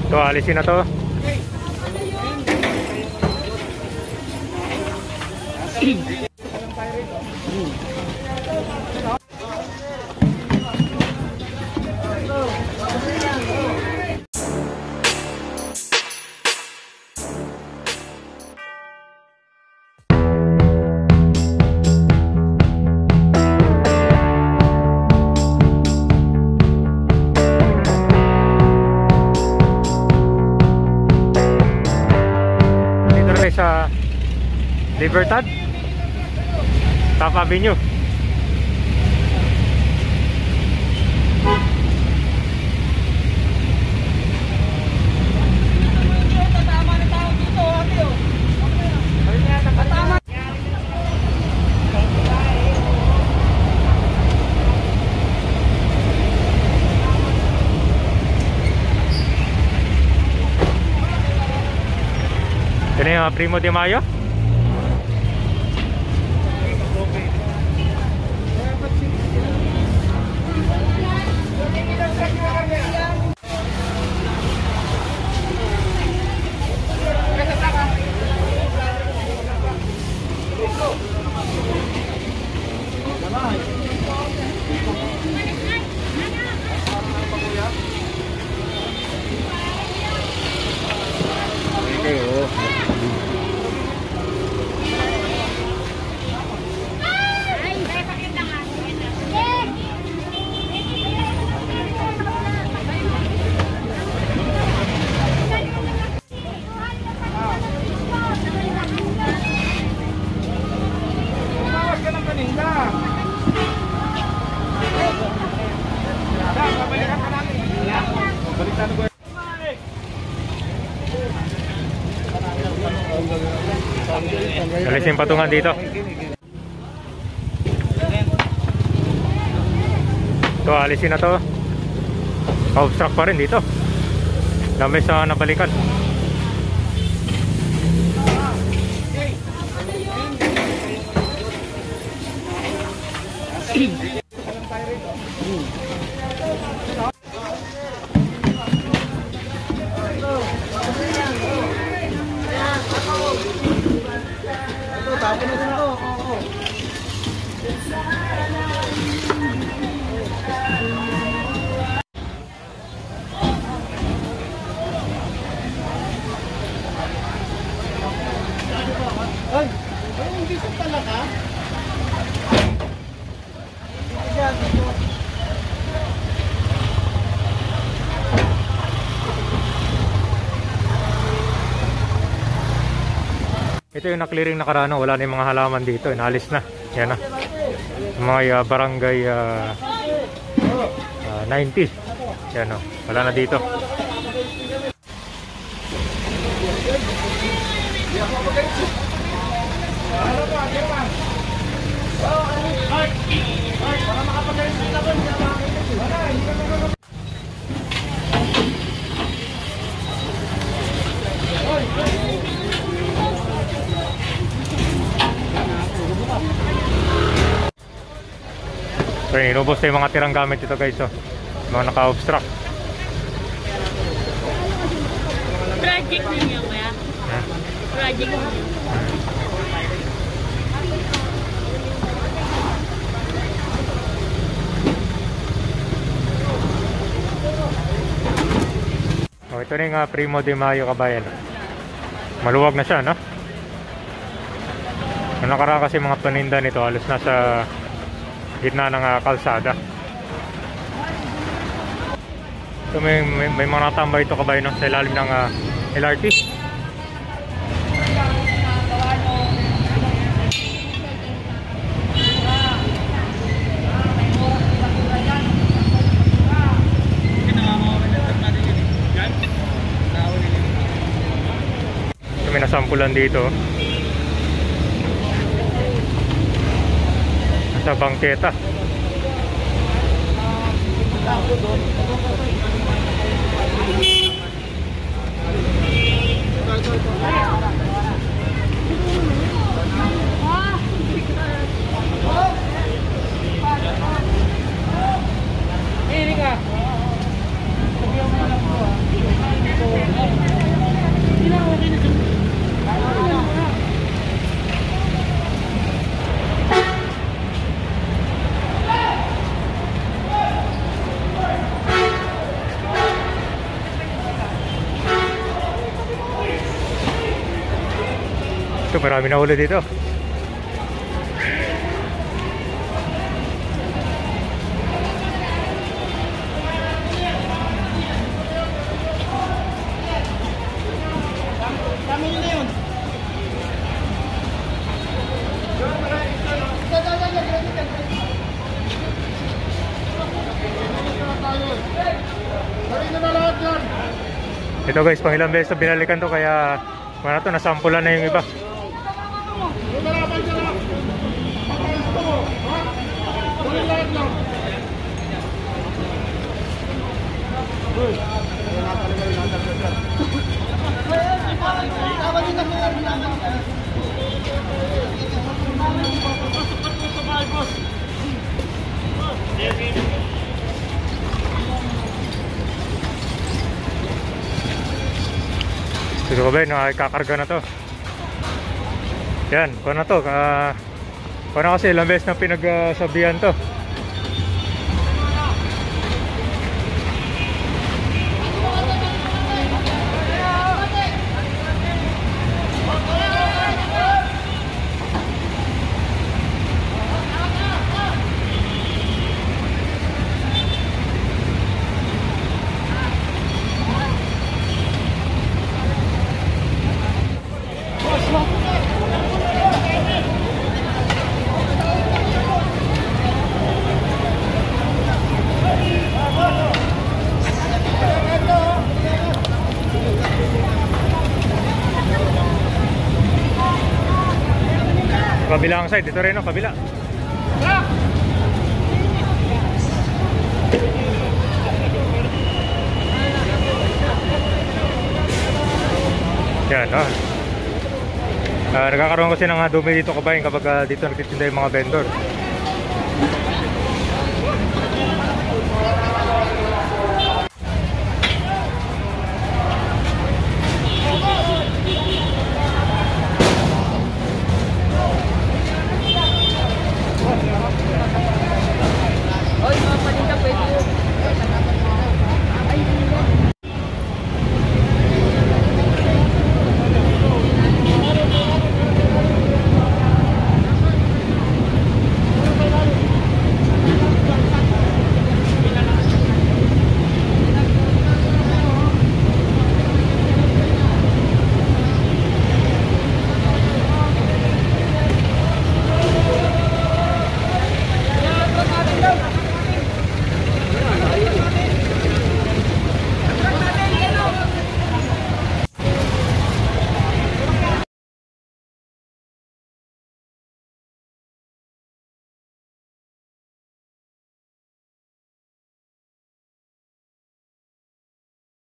Ito, alisin na to. Sa Libertad, Top Avenue. Ito na yung Primo de Mayo. Alisin yung patungan dito. Ito, alisin na to. Obstruct pa rin dito. Dami sa nabalikan. Ito yung na-clearing nakarano, wala na yung mga halaman dito, inaalis na. Yan na. Mga barangay 90. Yan o, wala na dito. So, inubos na yung mga tirang gamit ito guys, oh. Mga naka-obstruct. Project ninyo kaya? Project ninyo. Oh, ito na yung Primo de Mayo, kabayan. Maluwag na siya, no? Ang nakaraan kasi mga paninda nito, halos nasa gitna ng kalsada. So may mga natambay ito kabayan, no? Sa ilalim ng LRT. So may nasampulan dito sa bangketa. Ini ka. Ito, marami na huli dito. Ito guys, pang ilang beses na binalikan to, kaya mana to, nasampulan na yung iba. Ito ba ba, nakakakarga na to. Yan, kuha na to. Kuha na kasi ilang beses na pinagsabihan to. Kabilang side, dito rin o, kabila. Yan, oh. Nagkakaroon kasi ng dumi dito kabayan kapag dito nagtitinda yung mga vendor.